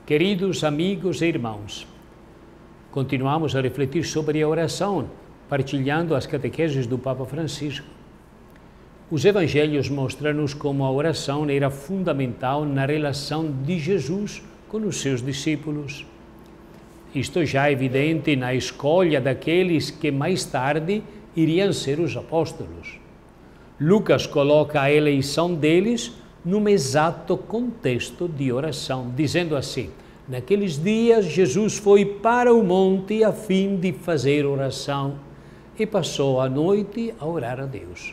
Queridos amigos e irmãos, continuamos a refletir sobre a oração, partilhando as catequeses do Papa Francisco. Os evangelhos mostram-nos como a oração era fundamental na relação de Jesus com os seus discípulos. Isto já é evidente na escolha daqueles que mais tarde iriam ser os apóstolos. Lucas coloca a eleição deles num exato contexto de oração, dizendo assim: naqueles dias Jesus foi para o monte a fim de fazer oração e passou a noite a orar a Deus.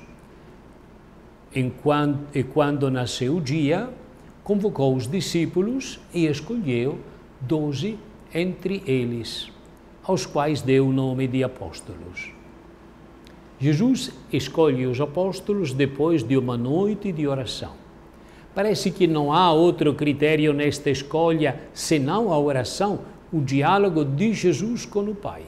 E quando nasceu o dia, convocou os discípulos e escolheu 12 entre eles, aos quais deu o nome de apóstolos. Jesus escolhe os apóstolos depois de uma noite de oração. Parece que não há outro critério nesta escolha senão a oração, o diálogo de Jesus com o Pai.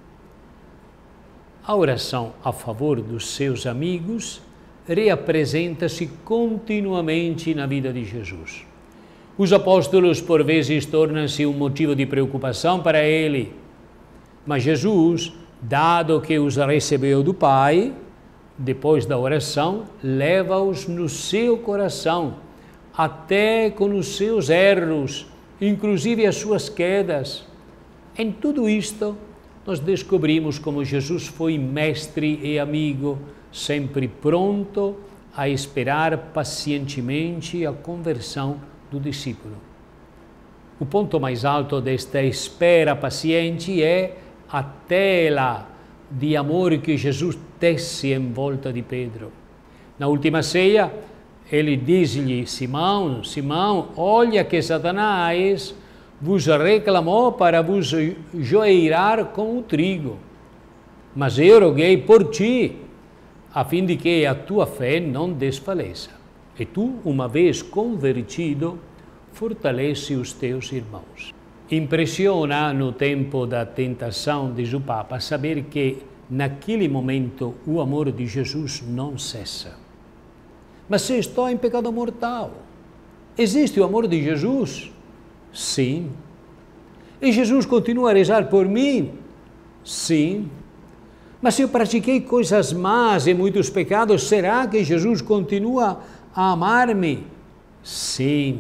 A oração a favor dos seus amigos reapresenta-se continuamente na vida de Jesus. Os apóstolos, por vezes, tornam-se um motivo de preocupação para ele, mas Jesus, dado que os recebeu do Pai, depois da oração, leva-os no seu coração, até com os seus erros, inclusive as suas quedas. Em tudo isto, nós descobrimos como Jesus foi mestre e amigo, sempre pronto a esperar pacientemente a conversão do discípulo. O ponto mais alto desta espera paciente é a tela de amor que Jesus tece em volta de Pedro. Na última ceia, ele diz-lhe: Simão, Simão, olha que Satanás vos reclamou para vos joeirar com o trigo, mas eu roguei por ti, a fim de que a tua fé não desfaleça. E tu, uma vez convertido, fortalece os teus irmãos. Impressiona no tempo da tentação, diz o Papa, saber que naquele momento o amor de Jesus não cessa. Mas se estou em pecado mortal, existe o amor de Jesus? Sim. E Jesus continua a rezar por mim? Sim. Mas se eu pratiquei coisas más e muitos pecados, será que Jesus continua a amar-me? Sim.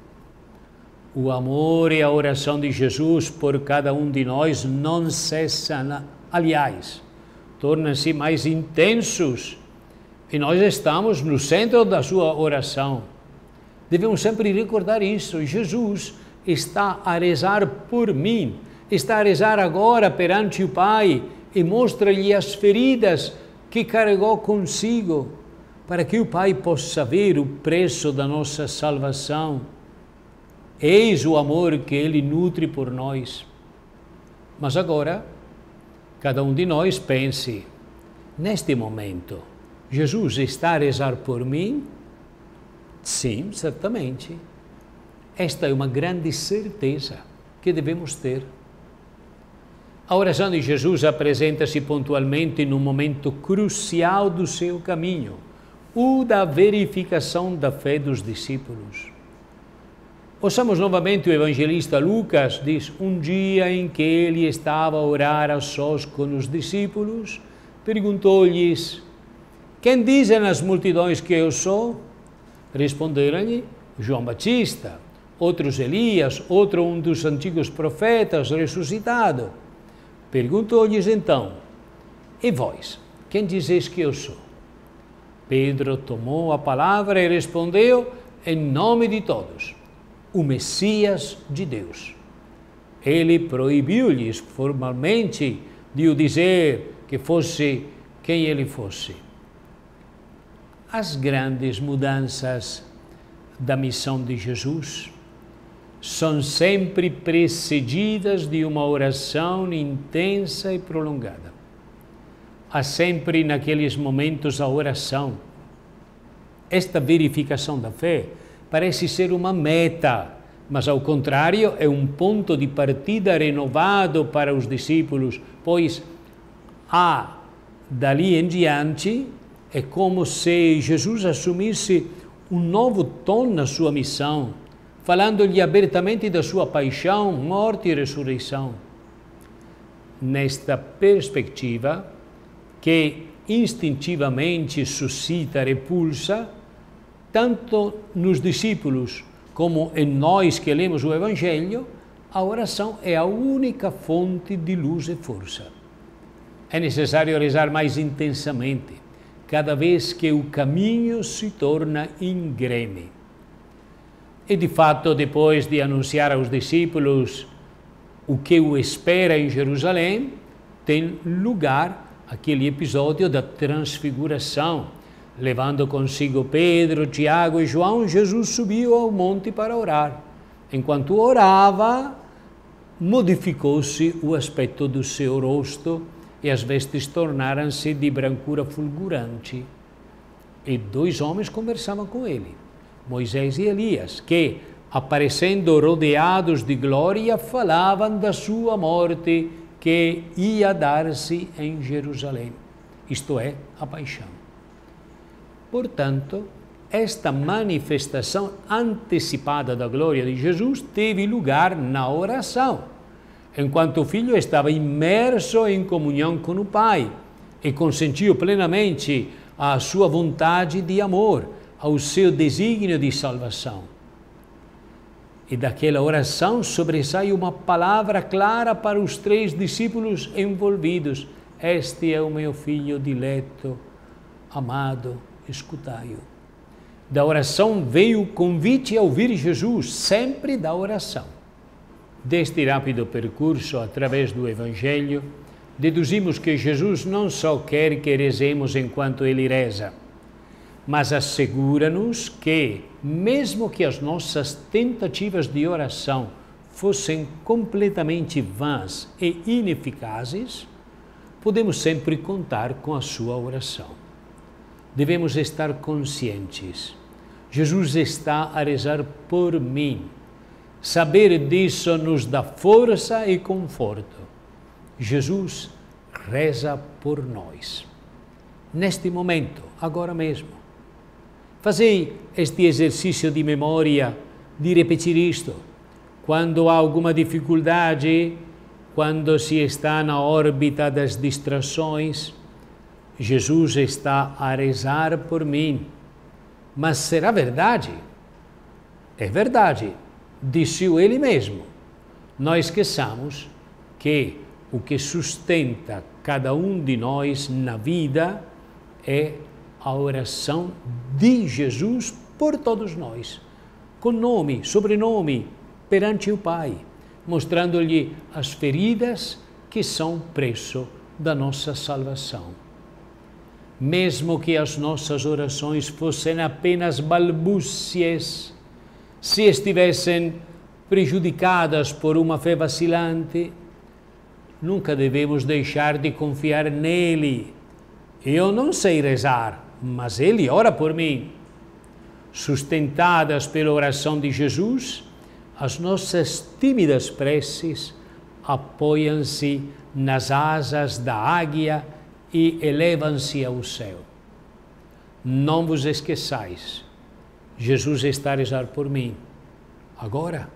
O amor e a oração de Jesus por cada um de nós não cessam. Aliás, tornam-se mais intensos. E nós estamos no centro da sua oração. Devemos sempre recordar isso. Jesus está a rezar por mim. Está a rezar agora perante o Pai. E mostra-lhe as feridas que carregou consigo, para que o Pai possa ver o preço da nossa salvação. Eis o amor que Ele nutre por nós. Mas agora, cada um de nós pense, neste momento, Jesus está a rezar por mim? Sim, certamente. Esta é uma grande certeza que devemos ter. A oração de Jesus apresenta-se pontualmente num momento crucial do seu caminho, o da verificação da fé dos discípulos. Ouçamos novamente o evangelista Lucas, diz: um dia em que ele estava a orar a sós com os discípulos, perguntou-lhes: quem dizem as multidões que eu sou? Responderam-lhe: João Batista, outros Elias, outro um dos antigos profetas ressuscitado. Perguntou-lhes então: e vós, quem dizeis que eu sou? Pedro tomou a palavra e respondeu em nome de todos: o Messias de Deus. Ele proibiu-lhes formalmente de o dizer que fosse quem ele fosse. As grandes mudanças da missão de Jesus são sempre precedidas de uma oração intensa e prolongada. Há sempre naqueles momentos a oração. Esta verificação da fé parece ser uma meta, mas ao contrário é um ponto de partida renovado para os discípulos, pois dali em diante é como se Jesus assumisse um novo tom na sua missão, falando-lhe abertamente da sua paixão, morte e ressurreição. Nesta perspectiva, que instintivamente suscita repulsa, tanto nos discípulos como em nós que lemos o Evangelho, a oração é a única fonte de luz e força. É necessário rezar mais intensamente, cada vez que o caminho se torna íngreme. E de fato, depois de anunciar aos discípulos o que o espera em Jerusalém, tem lugar aquele episódio da transfiguração. Levando consigo Pedro, Tiago e João, Jesus subiu ao monte para orar. Enquanto orava, modificou-se o aspecto do seu rosto e as vestes tornaram-se de brancura fulgurante. E 2 homens conversavam com ele, Moisés e Elias, que, aparecendo rodeados de glória, falavam da sua morte que ia dar-se em Jerusalém, isto é, a paixão. Portanto, esta manifestação antecipada da glória de Jesus teve lugar na oração, enquanto o Filho estava imerso em comunhão com o Pai e consentiu plenamente à sua vontade de amor, ao seu desígnio de salvação. E daquela oração sobressai uma palavra clara para os 3 discípulos envolvidos: este é o meu Filho dileto, amado, escutai-o. Da oração veio o convite a ouvir Jesus, sempre da oração. Deste rápido percurso através do Evangelho, deduzimos que Jesus não só quer que rezemos enquanto Ele reza, mas assegura-nos que, mesmo que as nossas tentativas de oração fossem completamente vãs e ineficazes, podemos sempre contar com a sua oração. Devemos estar conscientes. Jesus está a rezar por mim. Saber disso nos dá força e conforto. Jesus reza por nós. Neste momento, agora mesmo. Fazei este exercício de memória, de repetir isto. Quando há alguma dificuldade, quando se está na órbita das distrações, Jesus está a rezar por mim. Mas será verdade? É verdade, disse-o ele mesmo. Não esqueçamos que o que sustenta cada um de nós na vida é a oração de Jesus por todos nós, com nome, sobrenome, perante o Pai, mostrando-lhe as feridas que são preço da nossa salvação. Mesmo que as nossas orações fossem apenas balbúcias, se estivessem prejudicadas por uma fé vacilante, nunca devemos deixar de confiar nele. Eu não sei rezar, mas ele ora por mim. Sustentadas pela oração de Jesus, as nossas tímidas preces apoiam-se nas asas da águia e elevam-se ao céu. Não vos esqueçais, Jesus está a rezar por mim. Agora,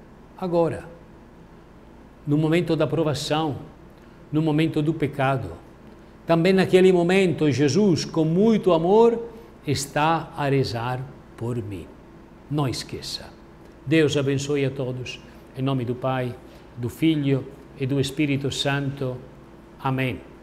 no momento da provação, no momento do pecado. Também naquele momento, Jesus, com muito amor, está a rezar por mim. Não esqueça. Deus abençoe a todos. Em nome do Pai, do Filho e do Espírito Santo. Amém.